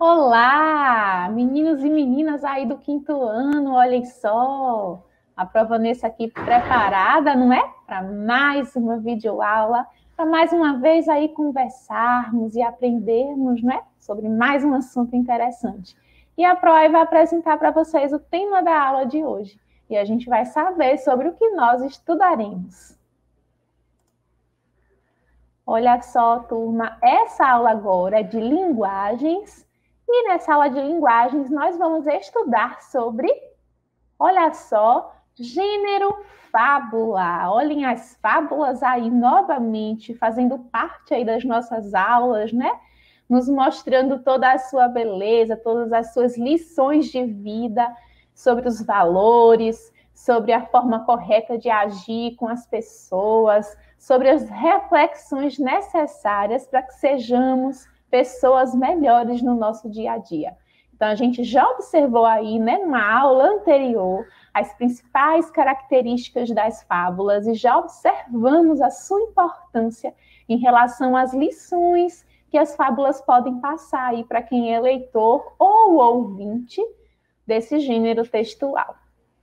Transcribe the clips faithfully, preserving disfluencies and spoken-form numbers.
Olá, meninos e meninas aí do quinto ano, olhem só. A Provanessa aqui preparada, não é? Para mais uma videoaula, para mais uma vez aí conversarmos e aprendermos, não é? Sobre mais um assunto interessante. E a Pro vai apresentar para vocês o tema da aula de hoje. E a gente vai saber sobre o que nós estudaremos. Olha só, turma, essa aula agora é de linguagens. E nessa aula de linguagens, nós vamos estudar sobre, olha só, gênero fábula. Olhem as fábulas aí novamente, fazendo parte aí das nossas aulas, né? Nos mostrando toda a sua beleza, todas as suas lições de vida, sobre os valores, sobre a forma correta de agir com as pessoas, sobre as reflexões necessárias para que sejamos pessoas melhores no nosso dia a dia. Então, a gente já observou aí, né, numa aula anterior, as principais características das fábulas e já observamos a sua importância em relação às lições que as fábulas podem passar aí para quem é leitor ou ouvinte desse gênero textual.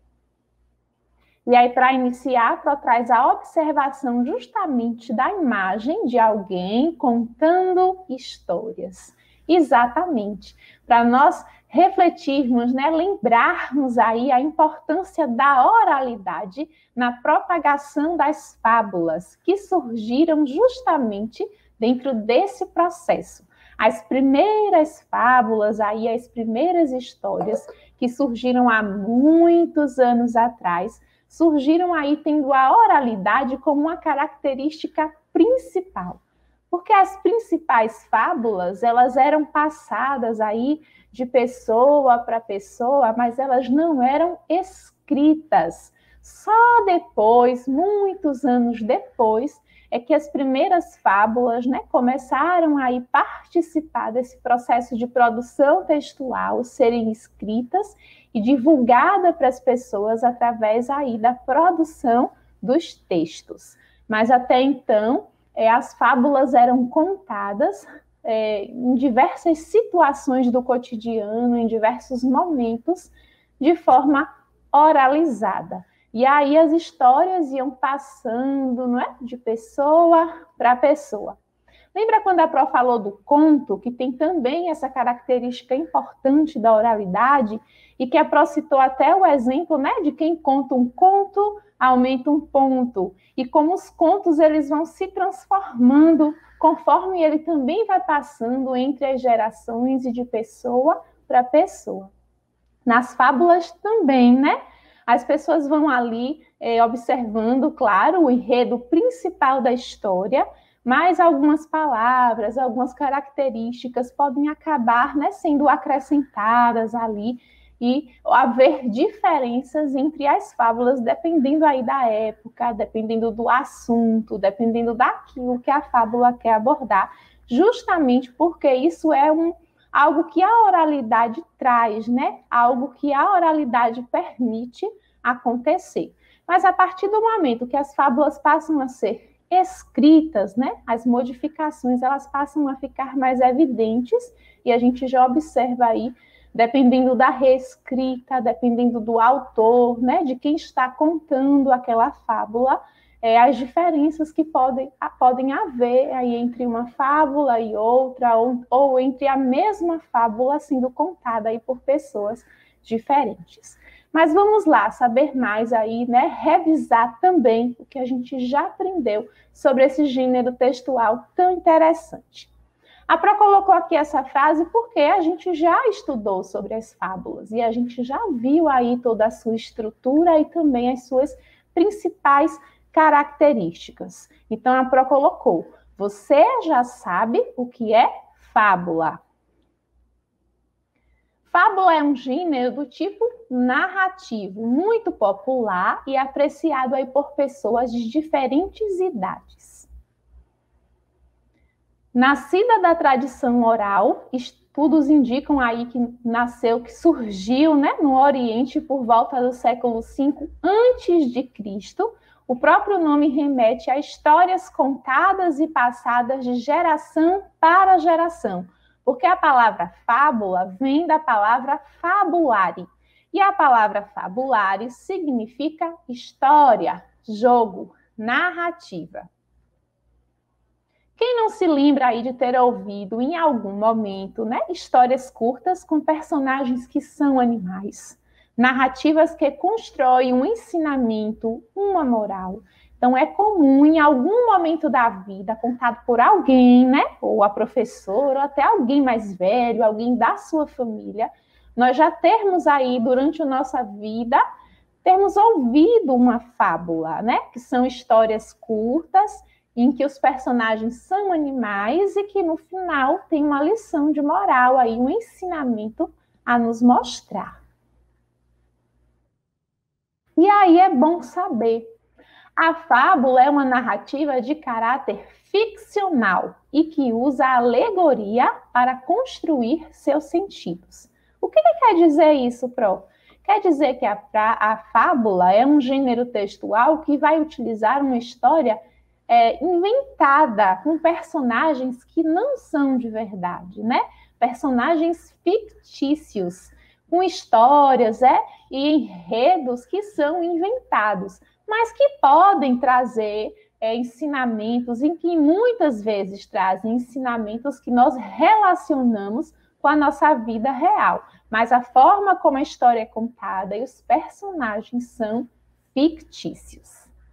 E aí, para iniciar, a Pro traz a observação justamente da imagem de alguém contando histórias. Exatamente. Para nós refletirmos, né, lembrarmos aí a importância da oralidade na propagação das fábulas, que surgiram justamente dentro desse processo. As primeiras fábulas, aí, as primeiras histórias que surgiram há muitos anos atrás, surgiram aí tendo a oralidade como uma característica principal. Porque as principais fábulas, elas eram passadas aí de pessoa para pessoa, mas elas não eram escritas. Só depois, muitos anos depois, é que as primeiras fábulas, né, começaram a aí participar desse processo de produção textual, serem escritas e divulgada para as pessoas através aí da produção dos textos. Mas até então, é, as fábulas eram contadas é, em diversas situações do cotidiano, em diversos momentos, de forma oralizada. E aí as histórias iam passando, não é? De pessoa para pessoa. Lembra quando a Pro falou do conto, que tem também essa característica importante da oralidade, e que a Pro citou até o exemplo, né, de quem conta um conto, aumenta um ponto. E como os contos eles vão se transformando conforme ele também vai passando entre as gerações e de pessoa para pessoa. Nas fábulas também, né? As pessoas vão ali é, observando, claro, o enredo principal da história, mas algumas palavras, algumas características podem acabar, né, sendo acrescentadas ali e haver diferenças entre as fábulas, dependendo aí da época, dependendo do assunto, dependendo daquilo que a fábula quer abordar, justamente porque isso é um, algo que a oralidade traz, né? Algo que a oralidade permite acontecer. Mas a partir do momento que as fábulas passam a ser escritas, né, as modificações elas passam a ficar mais evidentes e a gente já observa aí, dependendo da reescrita, dependendo do autor, né, de quem está contando aquela fábula, é, as diferenças que podem, podem haver aí entre uma fábula e outra, ou, ou entre a mesma fábula sendo contada aí por pessoas diferentes. Mas vamos lá, saber mais aí, né? Revisar também o que a gente já aprendeu sobre esse gênero textual tão interessante. A Pro colocou aqui essa frase porque a gente já estudou sobre as fábulas e a gente já viu aí toda a sua estrutura e também as suas principais características. Então, a Pro colocou, você já sabe o que é fábula. Fábula é um gênero do tipo narrativo, muito popular e apreciado aí por pessoas de diferentes idades. Nascida da tradição oral, estudos indicam aí que nasceu, que surgiu, né, no Oriente por volta do século cinco antes de Cristo. O próprio nome remete a histórias contadas e passadas de geração para geração, Porque a palavra fábula vem da palavra fabulare. E a palavra fabulare significa história, jogo, narrativa. Quem não se lembra aí de ter ouvido em algum momento, né, histórias curtas com personagens que são animais, narrativas que constroem um ensinamento, uma moral. Então é comum em algum momento da vida, contado por alguém, né, ou a professora, ou até alguém mais velho, alguém da sua família, nós já termos aí durante a nossa vida termos ouvido uma fábula, né, que são histórias curtas em que os personagens são animais e que no final tem uma lição de moral aí, um ensinamento a nos mostrar. E aí é bom saber, a fábula é uma narrativa de caráter ficcional e que usa a alegoria para construir seus sentidos. O que, que quer dizer isso, Pro? Quer dizer que a, a fábula é um gênero textual que vai utilizar uma história É, inventada, com personagens que não são de verdade, né? Personagens fictícios, com histórias é, e enredos que são inventados, mas que podem trazer é, ensinamentos, em que muitas vezes trazem ensinamentos que nós relacionamos com a nossa vida real. Mas a forma como a história é contada e os personagens são fictícios.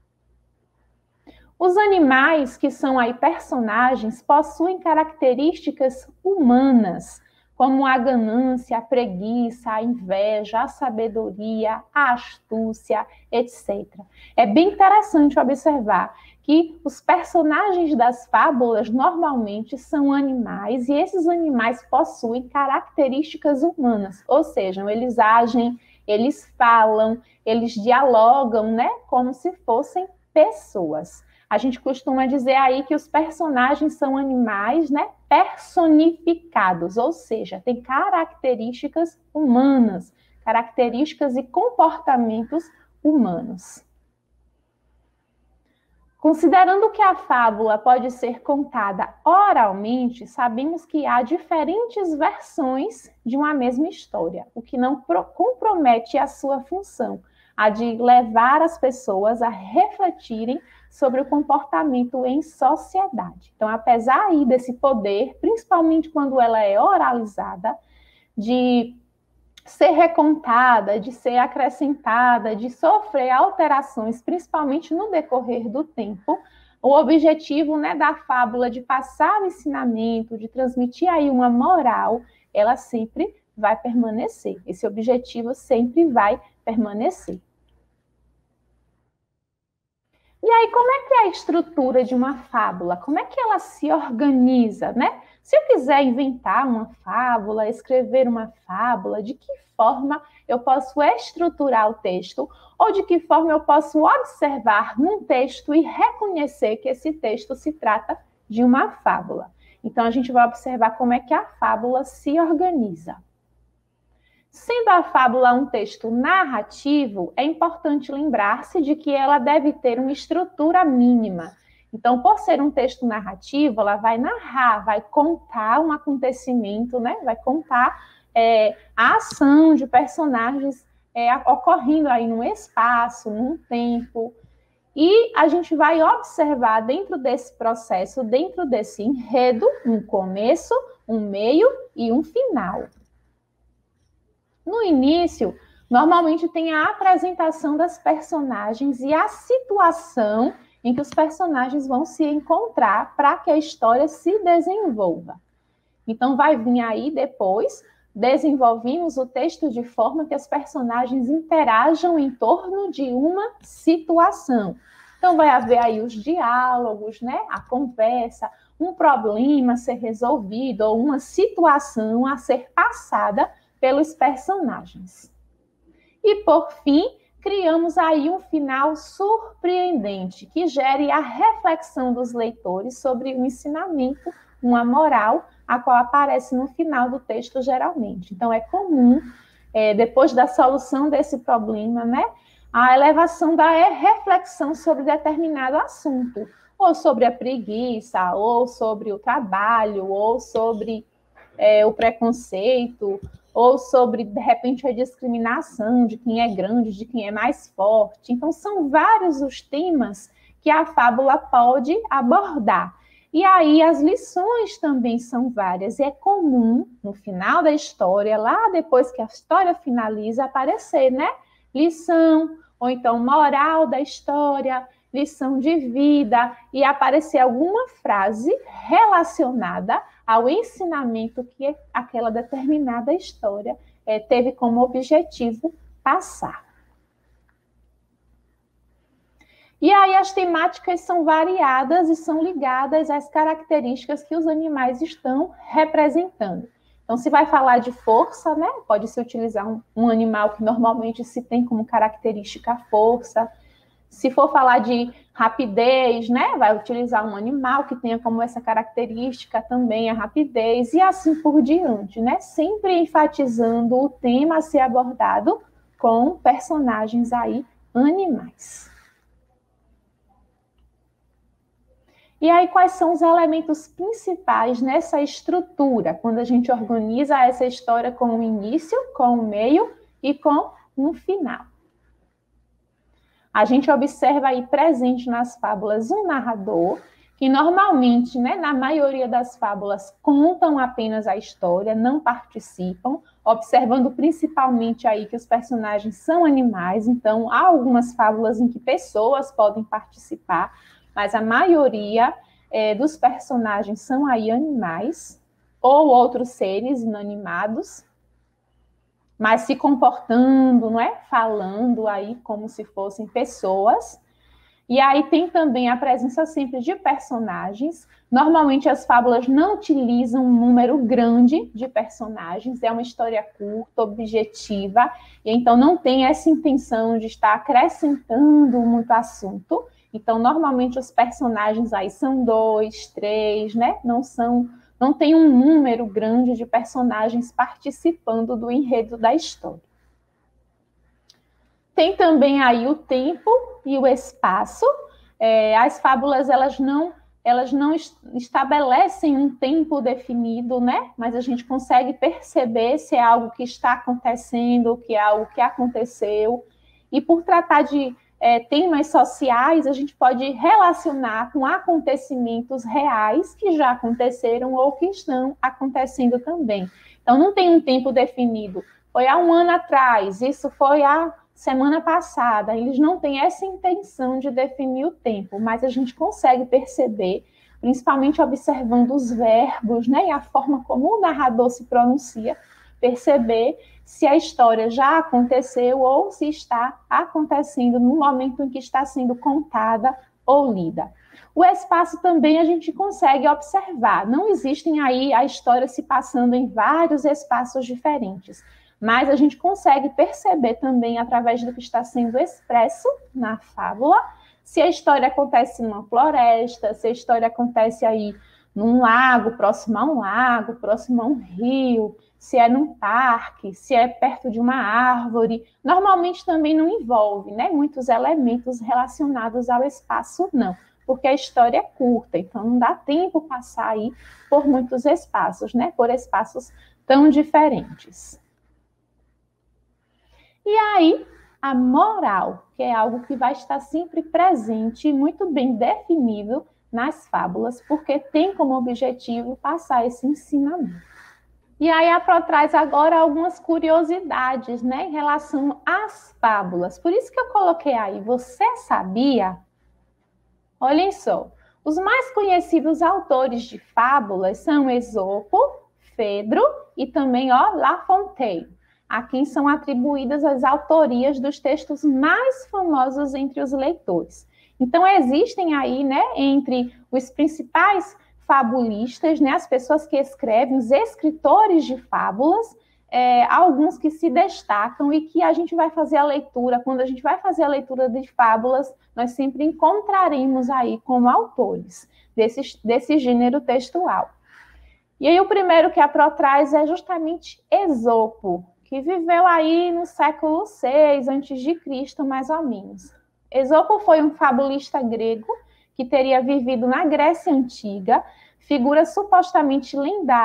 Os animais, que são aí personagens, possuem características humanas, como a ganância, a preguiça, a inveja, a sabedoria, a astúcia, etcétera. É bem interessante observar que os personagens das fábulas normalmente são animais e esses animais possuem características humanas, ou seja, eles agem, eles falam, eles dialogam, né, como se fossem pessoas. A gente costuma dizer aí que os personagens são animais, né, personificados, ou seja, tem características humanas, características e comportamentos humanos. Considerando que a fábula pode ser contada oralmente, sabemos que há diferentes versões de uma mesma história, o que não compromete a sua função, a de levar as pessoas a refletirem sobre o comportamento em sociedade. Então, apesar aí desse poder, principalmente quando ela é oralizada, de ser recontada, de ser acrescentada, de sofrer alterações, principalmente no decorrer do tempo, o objetivo, né, da fábula de passar o ensinamento, de transmitir aí uma moral, ela sempre vai permanecer. Esse objetivo sempre vai permanecer. E aí, como é que é a estrutura de uma fábula? Como é que ela se organiza, né? Se eu quiser inventar uma fábula, escrever uma fábula, de que forma eu posso estruturar o texto? Ou de que forma eu posso observar num texto e reconhecer que esse texto se trata de uma fábula? Então, a gente vai observar como é que a fábula se organiza. Sendo a fábula um texto narrativo, é importante lembrar-se de que ela deve ter uma estrutura mínima. Então, por ser um texto narrativo, ela vai narrar, vai contar um acontecimento, né? Vai contar é, a ação de personagens é, ocorrendo aí num espaço, num tempo. E a gente vai observar dentro desse processo, dentro desse enredo, um começo, um meio e um final. No início, normalmente tem a apresentação das personagens e a situação em que os personagens vão se encontrar para que a história se desenvolva. Então, vai vir aí depois, desenvolvemos o texto de forma que os personagens interajam em torno de uma situação. Então, vai haver aí os diálogos, né? A conversa, um problema a ser resolvido ou uma situação a ser passada pelos personagens. E, por fim, criamos aí um final surpreendente, que gere a reflexão dos leitores sobre o ensinamento, uma moral, a qual aparece no final do texto, geralmente. Então, é comum, é, depois da solução desse problema, né, a elevação da reflexão sobre determinado assunto, ou sobre a preguiça, ou sobre o trabalho, ou sobre é, o preconceito, ou sobre, de repente, a discriminação de quem é grande, de quem é mais forte. Então, são vários os temas que a fábula pode abordar. E aí as lições também são várias. E é comum, no final da história, lá depois que a história finaliza, aparecer, né? Lição, ou então moral da história, lição de vida, e aparecer alguma frase relacionada ao ensinamento que aquela determinada história é, teve como objetivo passar. E aí as temáticas são variadas e são ligadas às características que os animais estão representando. Então, se vai falar de força, né, pode-se utilizar um, um animal que normalmente se tem como característica a força. Se for falar de rapidez, né, vai utilizar um animal que tenha como essa característica também a rapidez, e assim por diante, né? Sempre enfatizando o tema a ser abordado com personagens aí animais. E aí, quais são os elementos principais nessa estrutura, quando a gente organiza essa história com o início, com o meio e com um final? A gente observa aí presente nas fábulas um narrador, que normalmente, né, na maioria das fábulas, contam apenas a história, não participam, observando principalmente aí que os personagens são animais, então há algumas fábulas em que pessoas podem participar, mas a maioria é, dos personagens são aí animais, ou outros seres inanimados, mas se comportando, não é? Falando aí como se fossem pessoas. E aí tem também a presença sempre de personagens. Normalmente as fábulas não utilizam um número grande de personagens, é uma história curta, objetiva, e então não tem essa intenção de estar acrescentando muito assunto. Então, normalmente os personagens aí são dois, três, né? Não são... Não tem um número grande de personagens participando do enredo da história. Tem também aí o tempo e o espaço. É, as fábulas, elas não, elas não estabelecem um tempo definido, né? Mas a gente consegue perceber se é algo que está acontecendo, que é algo que aconteceu. E por tratar de É, temas sociais, a gente pode relacionar com acontecimentos reais que já aconteceram ou que estão acontecendo também. Então, não tem um tempo definido. Foi há um ano atrás, isso foi a semana passada. Eles não têm essa intenção de definir o tempo, mas a gente consegue perceber, principalmente observando os verbos, né, e a forma como o narrador se pronuncia, perceber se a história já aconteceu ou se está acontecendo no momento em que está sendo contada ou lida. O espaço também a gente consegue observar. Não existem aí a história se passando em vários espaços diferentes, mas a gente consegue perceber também, através do que está sendo expresso na fábula, se a história acontece numa floresta, se a história acontece aí num lago, próximo a um lago, próximo a um rio, se é num parque, se é perto de uma árvore. Normalmente também não envolve, né, muitos elementos relacionados ao espaço, não, porque a história é curta, então não dá tempo passar aí por muitos espaços, né, por espaços tão diferentes. E aí, a moral, que é algo que vai estar sempre presente e muito bem definido nas fábulas, porque tem como objetivo passar esse ensinamento. E aí a Pro traz agora algumas curiosidades, né, em relação às fábulas. Por isso que eu coloquei aí, você sabia? Olhem só, os mais conhecidos autores de fábulas são Esopo, Fedro e também, ó, La Fontaine. A quem são atribuídas as autorias dos textos mais famosos entre os leitores. Então existem aí, né, entre os principais fabulistas, né, as pessoas que escrevem, os escritores de fábulas, é, alguns que se destacam e que a gente vai fazer a leitura, quando a gente vai fazer a leitura de fábulas, nós sempre encontraremos aí como autores desse, desse gênero textual. E aí o primeiro que a Pro traz é justamente Esopo, que viveu aí no século seis antes de Cristo, mais ou menos. Esopo foi um fabulista grego que teria vivido na Grécia Antiga, figura supostamente lendária,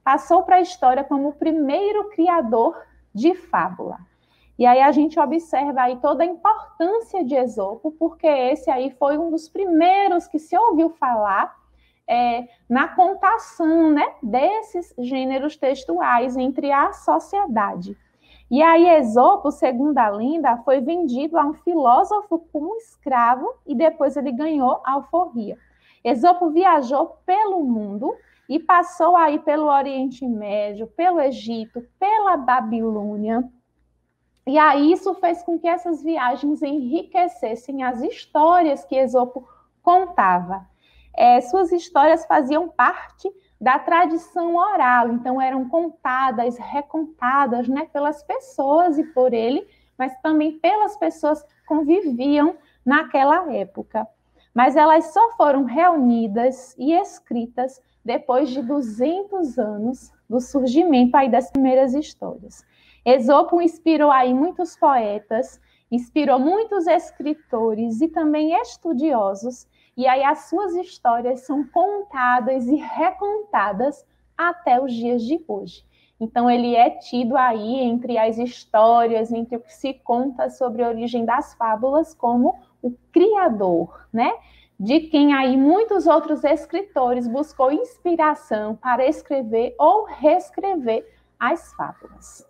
passou para a história como o primeiro criador de fábula. E aí a gente observa aí toda a importância de Esopo, porque esse aí foi um dos primeiros que se ouviu falar é, na contação, né, desses gêneros textuais entre a sociedade. E aí Esopo, segundo a lenda, foi vendido a um filósofo como escravo e depois ele ganhou a alforria. Esopo viajou pelo mundo e passou aí pelo Oriente Médio, pelo Egito, pela Babilônia. E aí isso fez com que essas viagens enriquecessem as histórias que Esopo contava. É, suas histórias faziam parte da tradição oral, então eram contadas, recontadas, né, pelas pessoas e por ele, mas também pelas pessoas que conviviam naquela época. Mas elas só foram reunidas e escritas depois de duzentos anos do surgimento aí das primeiras histórias. Esopo inspirou aí muitos poetas, inspirou muitos escritores e também estudiosos, e aí as suas histórias são contadas e recontadas até os dias de hoje. Então ele é tido aí entre as histórias, entre o que se conta sobre a origem das fábulas, como o criador, né? De quem aí muitos outros escritores buscou inspiração para escrever ou reescrever as fábulas.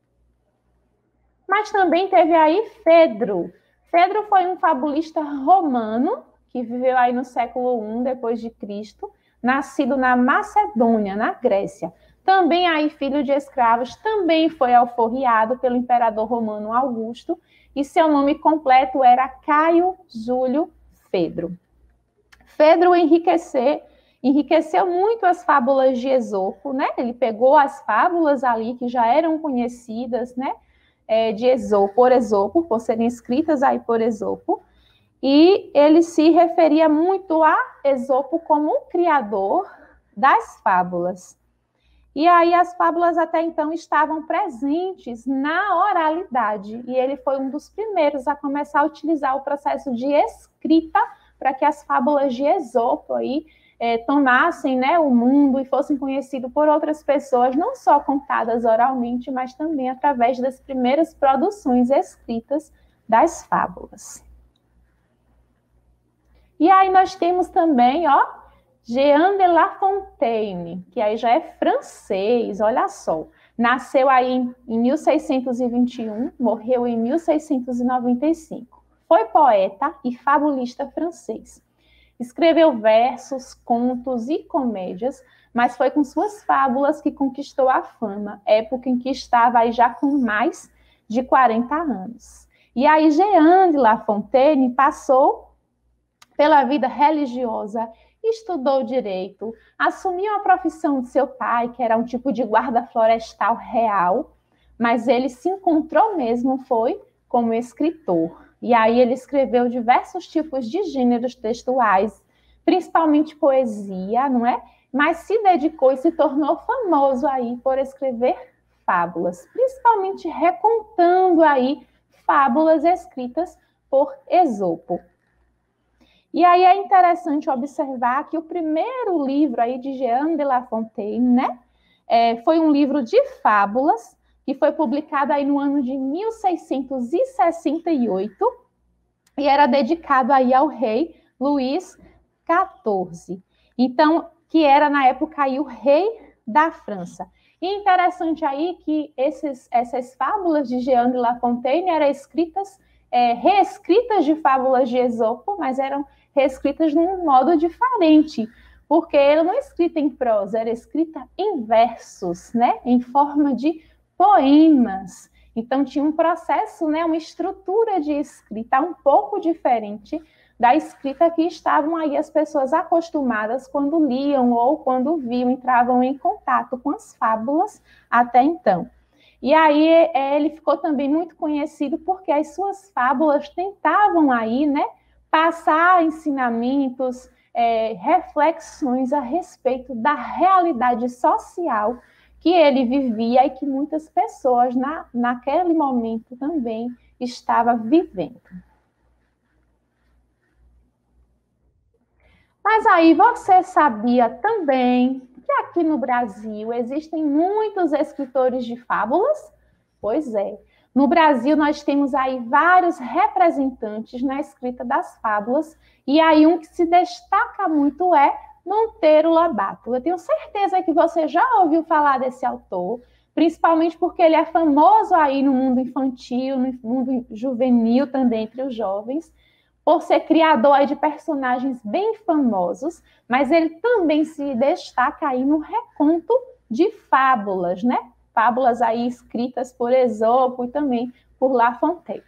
Mas também teve aí Fedro. Fedro foi um fabulista romano que viveu aí no século I depois de Cristo, nascido na Macedônia, na Grécia. Também aí filho de escravos, também foi alforriado pelo imperador romano Augusto, e seu nome completo era Caio Júlio Fedro. Fedro enriqueceu, enriqueceu muito as fábulas de Esopo, né? Ele pegou as fábulas ali que já eram conhecidas, né? De Esopo, por Esopo, por serem escritas aí por Esopo, e ele se referia muito a Esopo como o criador das fábulas. E aí as fábulas até então estavam presentes na oralidade, e ele foi um dos primeiros a começar a utilizar o processo de escrita para que as fábulas de Esopo aí é, tomassem, né, o mundo e fossem conhecidas por outras pessoas, não só contadas oralmente, mas também através das primeiras produções escritas das fábulas. E aí nós temos também, ó, Jean de La Fontaine, que aí já é francês, olha só. Nasceu aí em mil seiscentos e vinte e um, morreu em mil seiscentos e noventa e cinco. Foi poeta e fabulista francês. Escreveu versos, contos e comédias, mas foi com suas fábulas que conquistou a fama, época em que estava aí já com mais de quarenta anos. E aí Jean de La Fontaine passou pela vida religiosa, estudou direito, assumiu a profissão de seu pai, que era um tipo de guarda florestal real, mas ele se encontrou mesmo, foi como escritor. E aí ele escreveu diversos tipos de gêneros textuais, principalmente poesia, não é? Mas se dedicou e se tornou famoso aí por escrever fábulas, principalmente recontando aí fábulas escritas por Esopo. E aí é interessante observar que o primeiro livro aí de Jean de La Fontaine, né, é, foi um livro de fábulas que foi publicado aí no ano de mil seiscentos e sessenta e oito e era dedicado aí ao rei Luís quatorze. Então, que era na época aí o rei da França. E interessante aí que esses, essas fábulas de Jean de La Fontaine eram escritas, é, reescritas de fábulas de Esopo, mas eram reescritas de um modo diferente, porque ela não é escrita em prosa, era escrita em versos, né, em forma de poemas. Então tinha um processo, né, uma estrutura de escrita um pouco diferente da escrita que estavam aí as pessoas acostumadas quando liam ou quando viam, entravam em contato com as fábulas até então. E aí ele ficou também muito conhecido porque as suas fábulas tentavam aí, né, passar ensinamentos, é, reflexões a respeito da realidade social que ele vivia e que muitas pessoas na, naquele momento também estavam vivendo. Mas aí você sabia também que aqui no Brasil existem muitos escritores de fábulas? Pois é. No Brasil, nós temos aí vários representantes na escrita das fábulas, e aí um que se destaca muito é Monteiro Lobato. Eu tenho certeza que você já ouviu falar desse autor, principalmente porque ele é famoso aí no mundo infantil, no mundo juvenil também entre os jovens, por ser criador aí de personagens bem famosos, mas ele também se destaca aí no reconto de fábulas, né? Fábulas aí escritas por Esopo e também por La Fontaine.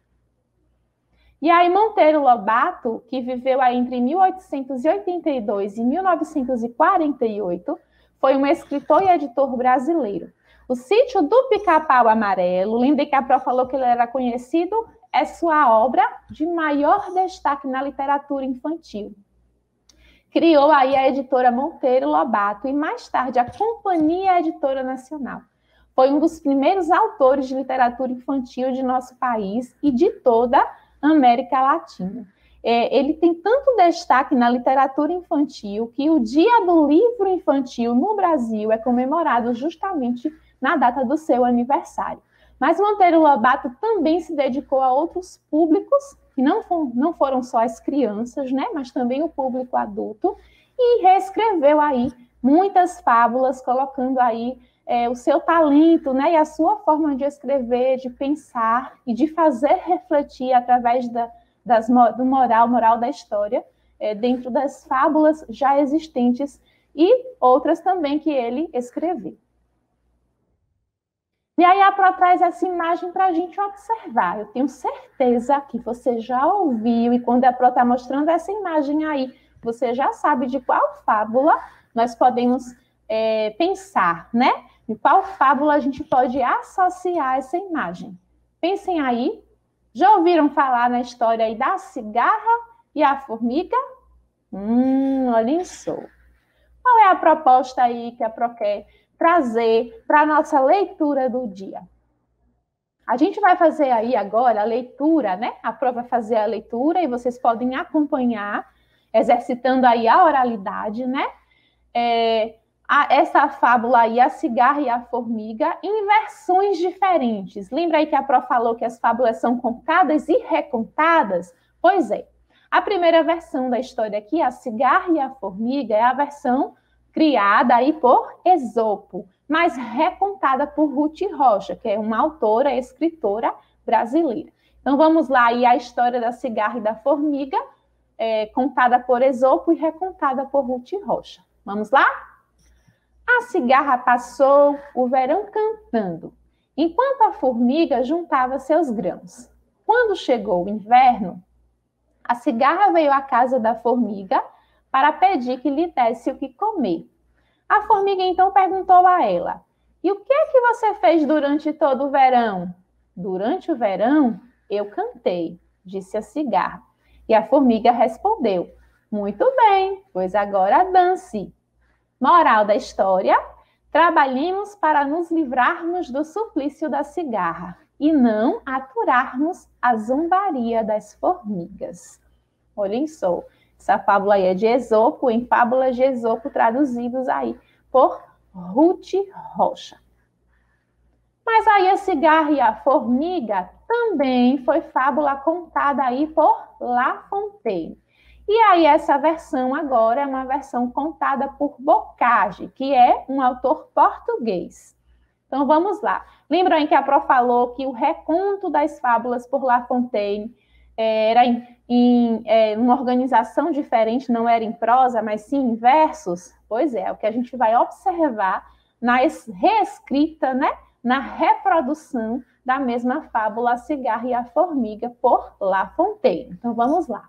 E aí Monteiro Lobato, que viveu aí entre mil oitocentos e oitenta e dois e mil novecentos e quarenta e oito, foi um escritor e editor brasileiro. O Sítio do Pica-Pau Amarelo, lembra que a Pro falou que ele era conhecido, é sua obra de maior destaque na literatura infantil. Criou aí a editora Monteiro Lobato e mais tarde a Companhia Editora Nacional. Foi um dos primeiros autores de literatura infantil de nosso país e de toda a América Latina. É, ele tem tanto destaque na literatura infantil que o Dia do Livro Infantil no Brasil é comemorado justamente na data do seu aniversário. Mas Monteiro Lobato também se dedicou a outros públicos, que não, for, não foram só as crianças, né, mas também o público adulto, e reescreveu aí muitas fábulas, colocando aí é, o seu talento, né, e a sua forma de escrever, de pensar e de fazer refletir através da, das, do moral, moral da história, é, dentro das fábulas já existentes e outras também que ele escreveu. E aí a Pro traz essa imagem para a gente observar. Eu tenho certeza que você já ouviu, e quando a Pro está mostrando essa imagem aí, você já sabe de qual fábula nós podemos é, pensar, né? De qual fábula a gente pode associar essa imagem. Pensem aí. Já ouviram falar na história aí da cigarra e a formiga? Hum, olhem só. Qual é a proposta aí que a Pro quer trazer para a nossa leitura do dia? A gente vai fazer aí agora a leitura, né? A Pro vai fazer a leitura e vocês podem acompanhar, exercitando aí a oralidade, né? É, a, essa fábula aí, a cigarra e a formiga, em versões diferentes. Lembra aí que a Pro falou que as fábulas são contadas e recontadas? Pois é. A primeira versão da história aqui, a cigarra e a formiga, é a versão criada aí por Esopo, mas recontada por Ruth Rocha, que é uma autora, escritora brasileira. Então vamos lá aí a história da cigarra e da formiga, é, contada por Esopo e recontada por Ruth Rocha. Vamos lá? A cigarra passou o verão cantando, enquanto a formiga juntava seus grãos. Quando chegou o inverno, a cigarra veio à casa da formiga para pedir que lhe desse o que comer. A formiga então perguntou a ela: "E o que é que você fez durante todo o verão?" "Durante o verão, eu cantei", disse a cigarra. E a formiga respondeu: "Muito bem, pois agora dance." Moral da história: trabalhemos para nos livrarmos do suplício da cigarra e não aturarmos a zombaria das formigas. Olhem só. Essa fábula aí é de Esopo, em Fábulas de Esopo, traduzidos aí por Ruth Rocha. Mas aí a cigarra e a formiga também foi fábula contada aí por La Fontaine. E aí essa versão agora é uma versão contada por Bocage, que é um autor português. Então vamos lá. Lembram aí que a Pro falou que o reconto das fábulas por La Fontaine era em, em é, uma organização diferente, não era em prosa, mas sim em versos? Pois é, é o que a gente vai observar na reescrita, né, na reprodução da mesma fábula A Cigarra e a Formiga por La Fontaine. Então vamos lá.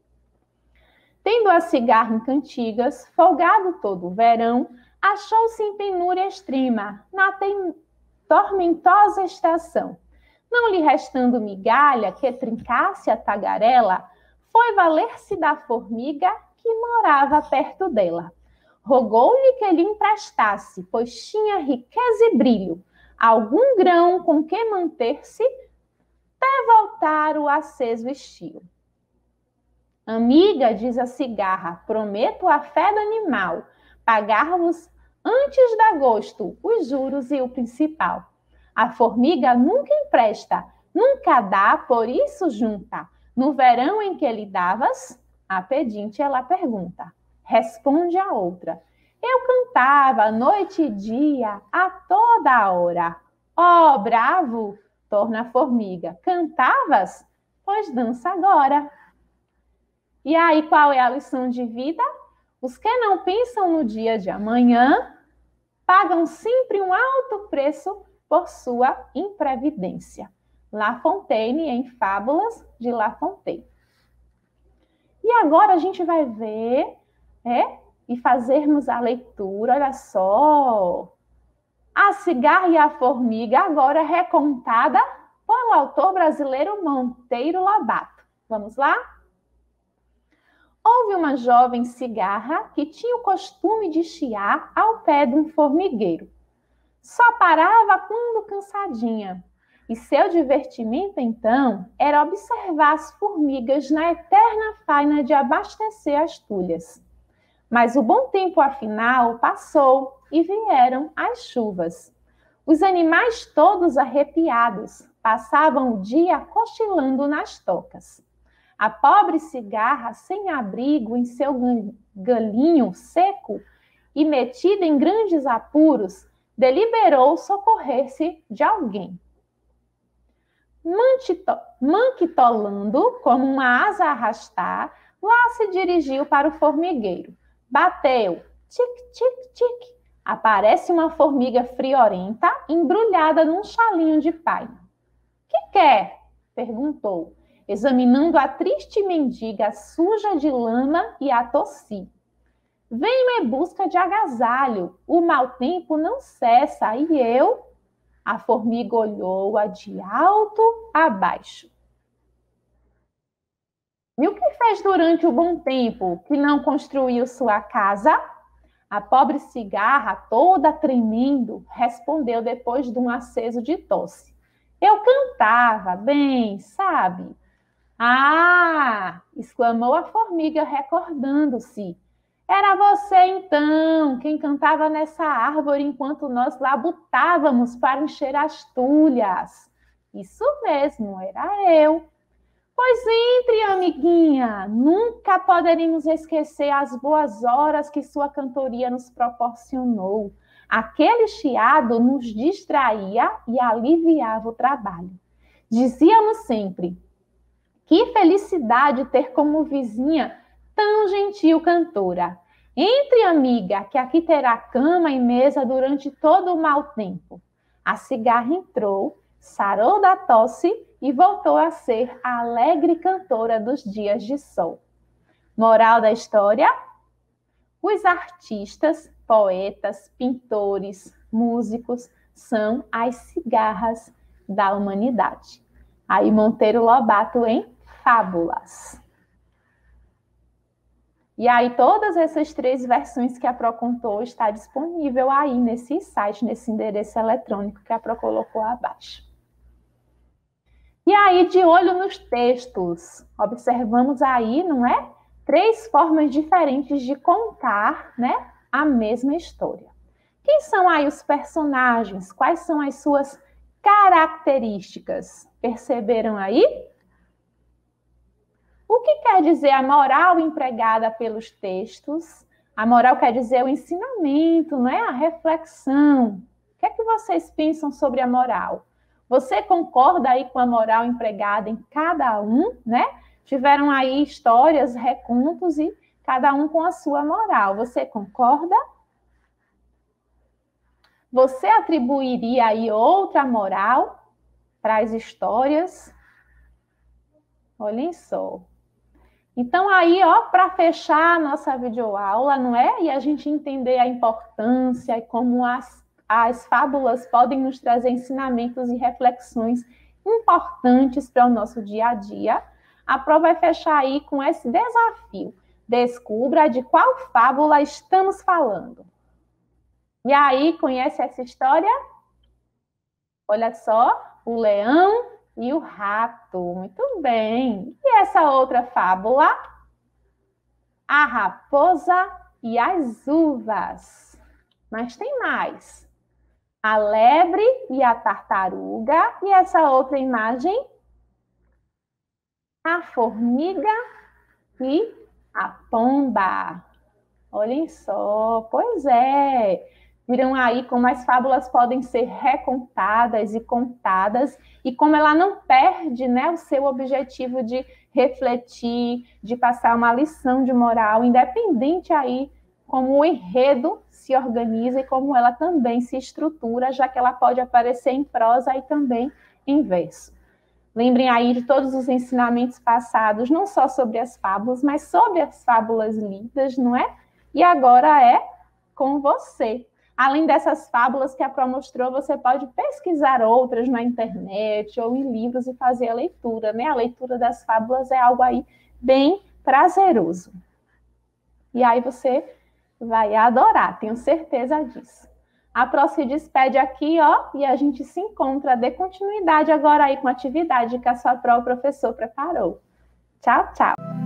Tendo a cigarra em cantigas, folgado todo o verão, achou-se em penúria extrema, na tormentosa estação. Não lhe restando migalha que trincasse a tagarela, foi valer-se da formiga que morava perto dela. Rogou-lhe que lhe emprestasse, pois tinha riqueza e brilho, algum grão com que manter-se, até voltar o aceso estio. Amiga, diz a cigarra, prometo a fé do animal, pagar-vos Antes de agosto, os juros e o principal. A formiga nunca empresta, nunca dá, por isso junta. No verão em que lhe davas, a pedinte ela pergunta. Responde a outra. Eu cantava noite e dia, a toda hora. Ó, oh, bravo, torna a formiga. Cantavas? Pois dança agora. E aí, qual é a lição de vida? Os que não pensam no dia de amanhã pagam sempre um alto preço por sua imprevidência. La Fontaine, em Fábulas de La Fontaine. E agora a gente vai ver, é, e fazermos a leitura, olha só. A Cigarra e a Formiga, agora recontada pelo autor brasileiro Monteiro Lobato. Vamos lá? Houve uma jovem cigarra que tinha o costume de chiar ao pé de um formigueiro. Só parava quando cansadinha. E seu divertimento, então, era observar as formigas na eterna faina de abastecer as tulhas. Mas o bom tempo, afinal, passou e vieram as chuvas. Os animais todos arrepiados passavam o dia cochilando nas tocas. A pobre cigarra, sem abrigo em seu galinho seco e metida em grandes apuros, deliberou socorrer-se de alguém. Manquitolando, como uma asa a arrastar, lá se dirigiu para o formigueiro. Bateu, tic, tic, tic. Aparece uma formiga friorenta, embrulhada num chalinho de paina. Que quer? Perguntou, examinando a triste mendiga suja de lama e a tossir. Venho em busca de agasalho, o mau tempo não cessa, e eu... A formiga olhou-a de alto a baixo. E o que fez durante o bom tempo que não construiu sua casa? A pobre cigarra, toda tremendo, respondeu depois de um aceso de tosse. Eu cantava bem, sabe? Ah! Exclamou a formiga, recordando-se. Era você, então, quem cantava nessa árvore enquanto nós labutávamos para encher as tulhas. Isso mesmo, era eu. Pois entre, amiguinha. Nunca poderemos esquecer as boas horas que sua cantoria nos proporcionou. Aquele chiado nos distraía e aliviava o trabalho. Dizíamos sempre, que felicidade ter como vizinha tão gentil cantora. Entre, amiga, que aqui terá cama e mesa durante todo o mau tempo. A cigarra entrou, sarou da tosse e voltou a ser a alegre cantora dos dias de sol. Moral da história? Os artistas, poetas, pintores, músicos são as cigarras da humanidade. Aí Monteiro Lobato em Fábulas. E aí, todas essas três versões que a Pro contou está disponível aí nesse site, nesse endereço eletrônico que a Pro colocou abaixo. E aí, de olho nos textos, observamos aí, não é? Três formas diferentes de contar, né, a mesma história. Quem são aí os personagens? Quais são as suas características? Perceberam aí? O que quer dizer a moral empregada pelos textos? A moral quer dizer o ensinamento, não é? A reflexão. O que é que vocês pensam sobre a moral? Você concorda aí com a moral empregada em cada um, né? Tiveram aí histórias, recontos e cada um com a sua moral. Você concorda? Você atribuiria aí outra moral para as histórias? Olhem só. Então, aí, ó, para fechar a nossa videoaula, não é? E a gente entender a importância e como as, as fábulas podem nos trazer ensinamentos e reflexões importantes para o nosso dia a dia, a Pro vai fechar aí com esse desafio. Descubra de qual fábula estamos falando. E aí, conhece essa história? Olha só, o leão e o rato. Muito bem. E essa outra fábula? A raposa e as uvas. Mas tem mais. A lebre e a tartaruga. E essa outra imagem? A formiga e a pomba. Olhem só, pois é. Viram aí como as fábulas podem ser recontadas e contadas, e como ela não perde, né, o seu objetivo de refletir, de passar uma lição de moral, independente aí como o enredo se organiza e como ela também se estrutura, já que ela pode aparecer em prosa e também em verso. Lembrem aí de todos os ensinamentos passados, não só sobre as fábulas, mas sobre as fábulas lidas, não é? E agora é com você. Além dessas fábulas que a Pro mostrou, você pode pesquisar outras na internet ou em livros e fazer a leitura, né? A leitura das fábulas é algo aí bem prazeroso. E aí você vai adorar, tenho certeza disso. A Pro se despede aqui, ó, e a gente se encontra, dê continuidade agora aí com a atividade que a sua Pro professor preparou. Tchau, tchau!